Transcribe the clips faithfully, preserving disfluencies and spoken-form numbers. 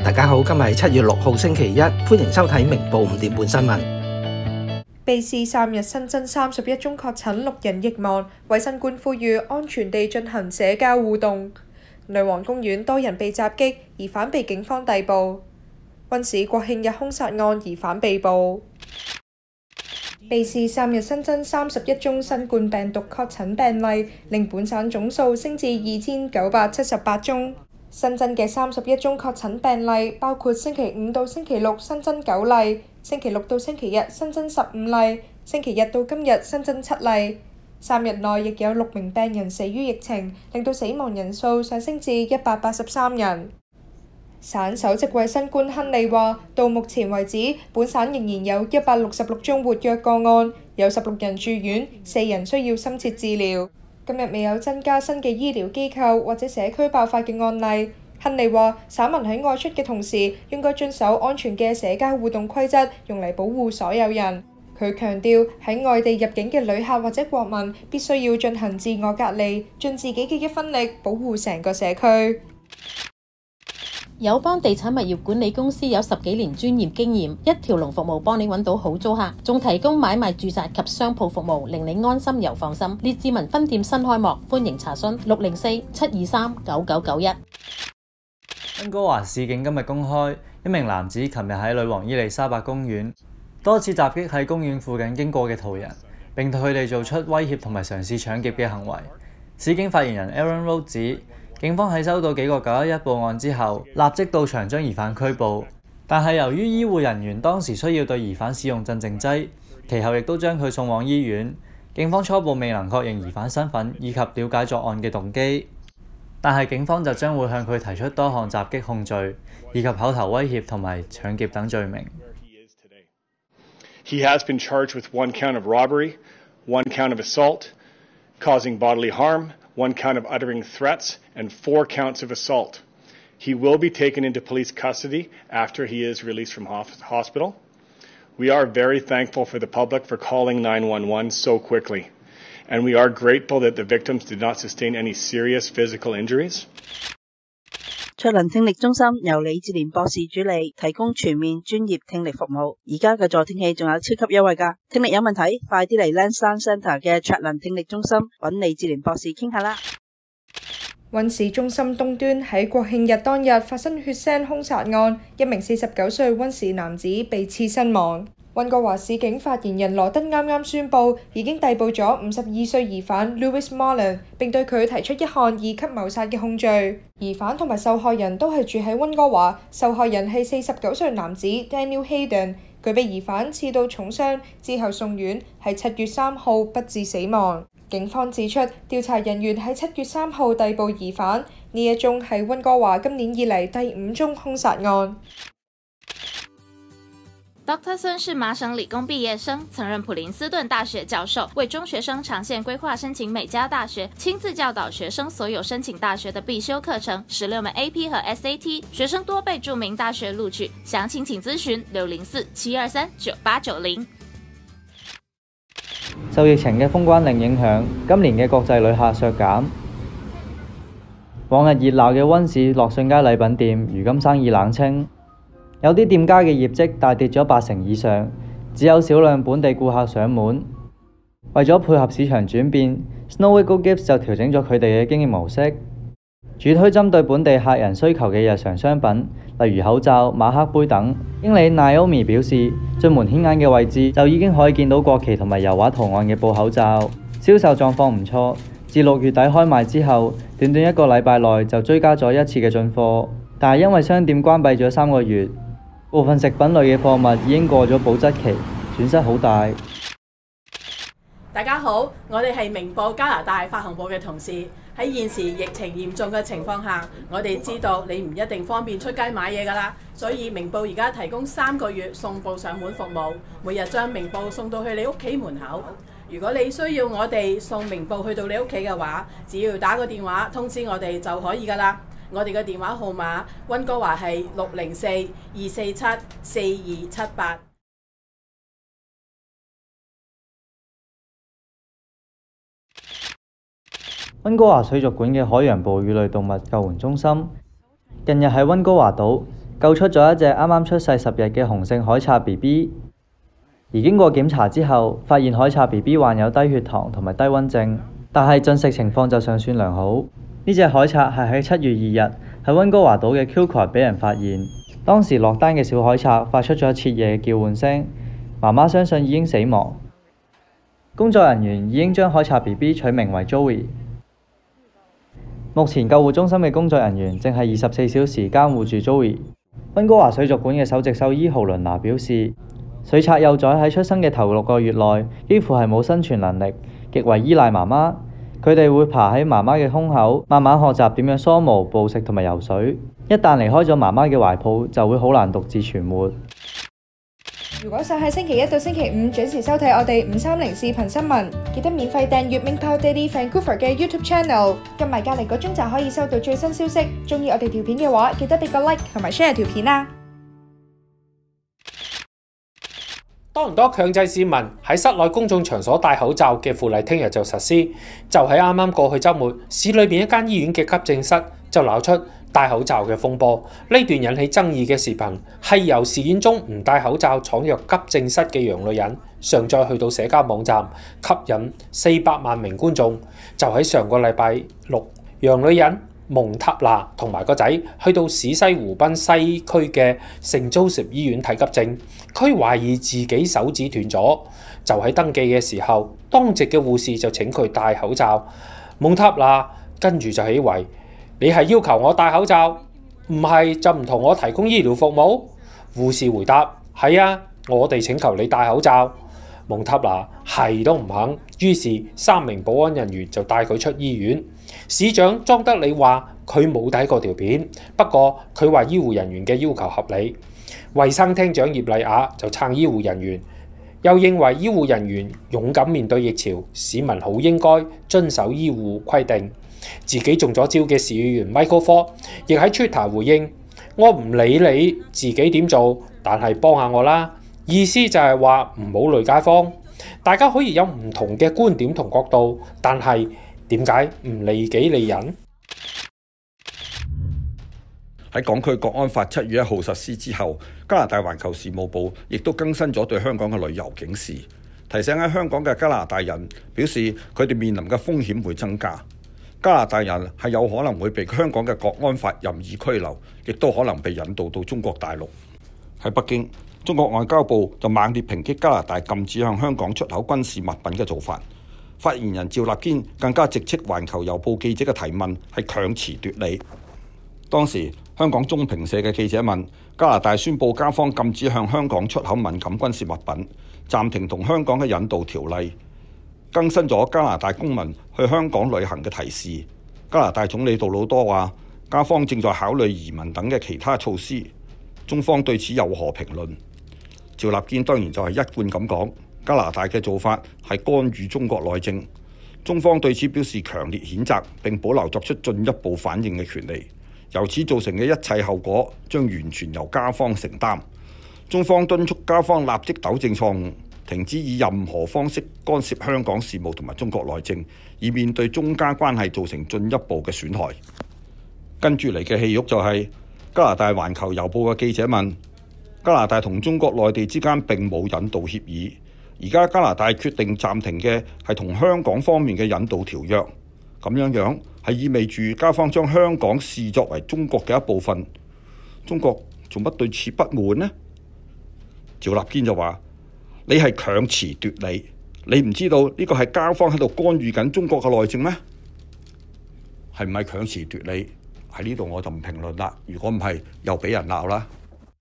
大家好，今日係七月六號星期一，歡迎收睇明報五點半新聞。 卑詩三日新增三十一宗確診，六人疫亡。衛生官呼籲安全地進行社交互動。女王公園多人被襲擊，疑犯被警方逮捕。溫市國慶日兇殺案疑犯被捕。卑詩三日新增三十一宗新冠病毒確診病例，令本省總數升至二千九百七十八宗。新增嘅三十一宗確診病例包括星期五到星期六新增九例，星期六到星期日新增十五例，星期日到今日新增七例。三日內亦有六名病人死於疫情，令到死亡人數上升至一百八十三人。省首席衛生官亨利話，到目前為止，本省仍然有一百六十六宗活躍個案，有十六人住院，四人需要深切治療。今日未有增加新嘅醫療機構或者社區爆發嘅案例。亨利話，省民喺外出嘅同時，應該遵守安全嘅社交互動規則，用嚟保護所有人。佢強調，喺外地入境嘅旅客或者國民必須要進行自我隔離，盡自己嘅一分力，保護成個社區。 友邦地產物業管理公司有十幾年專業經驗，一條龍服務幫你揾到好租客，仲提供買賣住宅及商鋪服務，令你安心又放心。列治文分店新開幕，歡迎查詢六零四七二三九九九一。 溫哥華市警今日公開，一名男子琴日喺女王伊麗莎白公園多次襲擊喺公園附近經過嘅途人，並對佢哋做出威脅同埋嘗試搶劫嘅行為。市警發言人 Aaron Rowe 指，警方喺收到幾個九一一報案之後，立即到場將疑犯拘捕。但係由於醫護人員當時需要對疑犯使用鎮靜劑，其後亦都將佢送往醫院。警方初步未能確認疑犯身份以及了解作案嘅動機，但係警方就將會向佢提出多項襲擊控罪，以及口頭威脅同埋搶劫等罪名。 He has been charged with one count of robbery, one count of assault, causing bodily harm, one count of uttering threats, and four counts of assault. He will be taken into police custody after he is released from hospital. We are very thankful for the public for calling nine one one so quickly, and we are grateful that the victims did not sustain any serious physical injuries. 卓能聽力中心由李志廉博士主理，提供全面專業聽力服務。而家嘅助聽器仲有超級優惠㗎，聽力有問題，快啲嚟 Lansdowne Centre 嘅卓能聽力中心揾李志廉博士傾下啦。 溫市中心東端喺國慶日當日發生血腥兇殺案，一名四十九歲溫市男子被刺身亡。溫哥華市警發言人羅德啱啱宣布，已經逮捕咗五十二歲疑犯 Louis Marlin， 並對佢提出一項二級謀殺嘅控罪。疑犯同埋受害人都係住喺溫哥華，受害人係四十九歲男子 Daniel Hayden， 佢被疑犯刺到重傷，之後送院，喺七月三號不治死亡。警方指出，調查人員喺七月三號逮捕疑犯，呢一宗係溫哥華今年以嚟第五宗兇殺案。 Doctor Sun 是麻省理工畢業生，曾任普林斯頓大學教授，為中學生長線規劃申請每家大學，親自教導學生所有申請大學的必修課程，十六門 A P 和 S A T， 學生多被著名大學錄取。詳情請諮詢六零四七二三九八九零。 受疫情嘅封關令影響，今年嘅國際旅客削減。往日熱鬧嘅溫市樂信街禮品店，如今生意冷清。有啲店家嘅業績大跌咗八成以上，只有少量本地顧客上門。為咗配合市場轉變 ，Snow Eagle Gifts 就調整咗佢哋嘅經營模式，主推針對本地客人需求嘅日常商品，例如口罩、馬克杯等。經理 Naomi 表示，進門顯眼嘅位置就已經可以見到國旗同埋油畫圖案嘅布口罩，銷售狀況唔錯。自六月底開賣之後，短短一個禮拜內就追加咗一次嘅進貨，但係因為商店關閉咗三個月。部分食品類嘅貨物已經過咗保質期，損失好大。 大家好，我哋係明報加拿大發行部嘅同事。喺現時疫情嚴重嘅情況下，我哋知道你唔一定方便出街買嘢㗎啦，所以明報而家提供三個月送報上門服務，每日將明報送到去你屋企門口。如果你需要我哋送明報去到你屋企嘅話，只要打個電話通知我哋就可以㗎啦。我哋嘅電話號碼溫哥華係六零四二四七四二七八。 溫哥華水族館嘅海洋哺乳類動物救援中心近日喺溫哥華島救出咗一隻啱啱出世十日嘅雄性海賊 B B。而經過檢查之後，發現海賊 B B 患有低血糖同埋低溫症，但係進食情況就尚算良好。呢隻海賊係喺七月二日喺溫哥華島嘅 Kilcoy 俾人發現，當時落單嘅小海賊發出咗徹夜嘅叫喚聲，媽媽相信已經死亡。工作人員已經將海賊 B B 取名為 Joey。目前救護中心嘅工作人員正係二十四小時監護住 Joey。溫哥華水族館嘅首席獸醫浩倫娜表示，水賊幼崽喺出生嘅頭六個月內幾乎係冇生存能力，極為依賴媽媽。佢哋會爬喺媽媽嘅胸口，慢慢學習點樣梳毛、捕食同埋游水。一旦離開咗媽媽嘅懷抱，就會好難獨自存活。 如果想喺星期一到星期五準時收睇我哋五三零視頻新聞，記得免費訂閱 Mingpao Daily Vancouver 嘅 YouTube Channel， 撳埋隔離個鐘就可以收到最新消息。鍾意我哋條片嘅話，記得俾個 like 同埋 share 條片啊！ 多倫多強制市民喺室內公眾場所戴口罩嘅附例聽日就實施。就喺啱啱過去週末，市裏邊一間醫院嘅急症室就鬧出戴口罩嘅風波。呢段引起爭議嘅視頻係由事件中唔戴口罩闖入急症室嘅洋女人上載去到社交網站，吸引四百萬名觀眾。就喺上個禮拜六，洋女人蒙塔娜同埋個仔去到史西湖濱西區嘅聖 Joseph 醫院睇急症，佢懷疑自己手指斷咗，就喺登記嘅時候，當值嘅護士就請佢戴口罩。蒙塔娜跟住就以為你係要求我戴口罩，唔係就唔同我提供醫療服務。護士回答：係啊，我哋請求你戴口罩。蒙塔娜係都唔肯，於是三名保安人員就帶佢出醫院。市長莊德利話佢冇睇過條片，不過佢話醫護人員嘅要求合理。衛生廳長葉麗雅就撐醫護人員，又認為醫護人員勇敢面對疫潮，市民好應該遵守醫護規定。自己中咗招嘅市議員 Michael Ford 亦喺 Twitter 回應：我唔理你自己點做，但係幫下我啦。意思就係話唔好累街坊。大家可以有唔同嘅觀點同角度，但係點解唔利己利人？ 喺港區國安法七月一號實施之後，加拿大環球事務部亦都更新咗對香港嘅旅遊警示，提醒喺香港嘅加拿大人表示佢哋面臨嘅風險會增加。加拿大人係有可能會被香港嘅國安法任意拘留，亦都可能被引渡到中國大陸。喺北京，中國外交部就猛烈抨擊加拿大禁止向香港出口軍事物品嘅做法。發言人趙立堅更加直斥環球郵報記者嘅提問係強詞奪理。當時香港中評社嘅記者問加拿大宣布加方禁止向香港出口敏感軍事物品，暫停同香港嘅引渡條例，更新咗加拿大公民去香港旅行嘅提示。加拿大總理杜魯多話加方正在考慮移民等嘅其他措施，中方對此有何評論？趙立堅當然就係一貫咁講，加拿大嘅做法係干預中國內政，中方對此表示強烈譴責，並保留作出進一步反應嘅權利。由此造成嘅一切後果將完全由加方承擔。中方敦促加方立即糾正錯誤，停止以任何方式干涉香港事務同埋中國內政，以免對中加關係造成進一步嘅損害。跟住嚟嘅戲肉就係、是、加拿大環球郵報嘅記者問加拿大同中國內地之間並冇引渡協議，而家加拿大決定暫停嘅係同香港方面嘅引渡條約，咁樣樣係意味住加方將香港視作為中國嘅一部分。中國做乜對此不滿呢？趙立堅就話：你係強詞奪理，你唔知道呢個係加方喺度干預緊中國嘅內政咩？係唔係強詞奪理？喺呢度我就唔評論啦。如果唔係，又俾人鬧啦。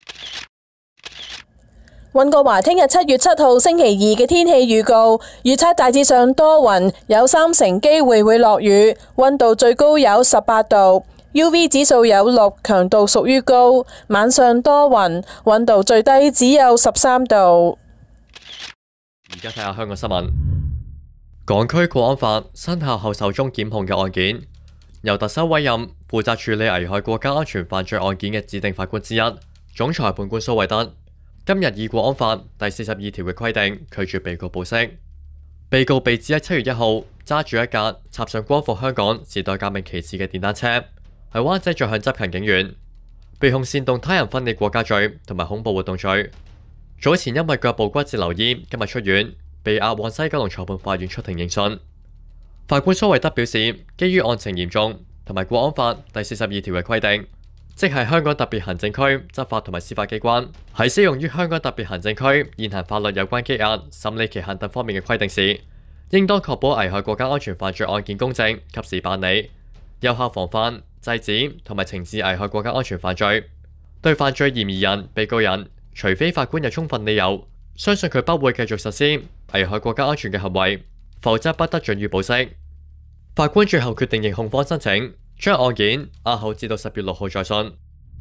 溫哥華聽日七月七號星期二嘅天氣預告，預測大致上多雲，有三成機會會落雨，溫度最高有十八度 ，U V 指數有六，強度屬於高。晚上多雲，溫度最低只有十三度。 而家睇下香港新聞，港區國安法生效後首宗檢控嘅案件，由特首委任負責處理危害國家安全犯罪案件嘅指定法官之一，總裁判官蘇惠德。今日以國安法第四十二條嘅規定拒絕被告保釋。被告被指喺七月一號揸住一架插上光復香港時代革命旗幟嘅電單車，喺灣仔進向執勤警員。 被控煽動他人分裂國家罪同埋恐怖活動罪。早前因為腳部骨折留醫，今日出院，被押往西九龍裁判法院出庭應訊。法官蘇惠德表示，基於案情嚴重同埋《國安法》第四十二條嘅規定，即係香港特別行政區執法同埋司法機關喺適用於香港特別行政區現行法律有關羈押、審理期限等方面嘅規定時，應當確保危害國家安全犯罪案件公正、及時辦理，有效防範、制止同埋懲治危害國家安全犯罪。對犯罪嫌疑人、被告人，除非法官有充分理由相信佢不會繼續實施危害國家安全嘅行為，否則不得准予保釋。法官最後決定認控方申請，將案件押後至到十月六號再訊。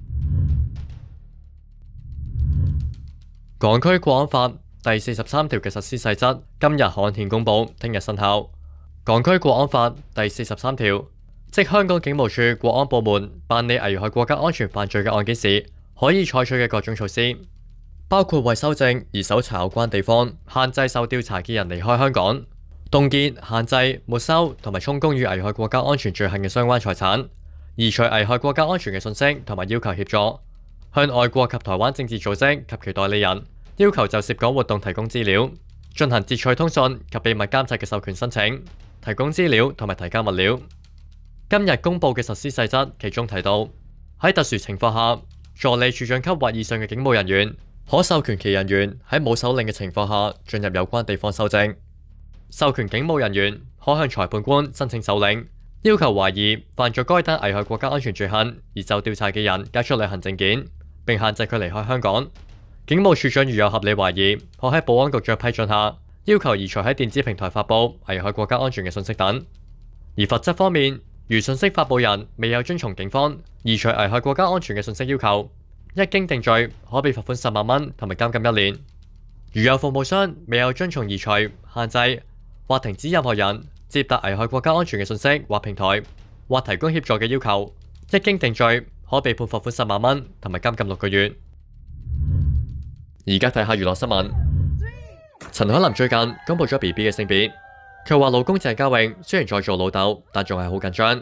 港區國安法第四十三條嘅實施細則今日刊憲公佈，聽日生效。港區國安法第四十三條，即香港警務處國安部門辦理危害國家安全犯罪嘅案件時，可以採取嘅各種措施，包括為修正而搜查有關地方，限制受調查嘅人離開香港，凍結、限制、沒收同埋充公與危害國家安全罪行嘅相關財產，移除危害國家安全嘅信息，同埋要求協助，向外國及台灣政治組織及其代理人要求就涉港活動提供資料，進行截取通訊及秘密監察嘅授權申請，提供資料同埋提交物料。今日公佈嘅實施細則，其中提到喺特殊情況下，助理處長級或以上嘅警務人員可授權其人員喺冇手令嘅情況下進入有關地方搜證。授權警務人員可向裁判官申請手令，要求懷疑犯咗該等危害國家安全罪行而就調查嘅人交出旅行證件，並限制佢離開香港。警務處長如有合理懷疑，可喺保安局長批准下，要求移除喺電子平台發布危害國家安全嘅信息等。而罰則方面，如信息發布人未有遵從警方移除危害國家安全嘅信息要求，一經定罪，可被罰款十萬蚊同埋監禁一年。如有服務商未有遵從移除、限制或停止任何人接達危害國家安全嘅信息或平台，或提供協助嘅要求，一經定罪，可被判罰款十萬蚊同埋監禁六個月。而家睇下娛樂新聞。陳凱琳最近公布咗 B B 嘅性別，佢話老公鄭嘉穎雖然在做老豆，但仲係好緊張。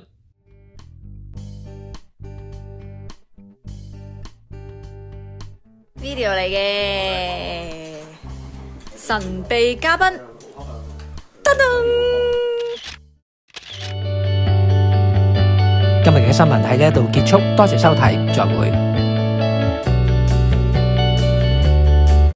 video 嚟嘅神秘嘉賓，噔噔。 今日嘅新聞喺呢一度結束，多謝收睇，再會。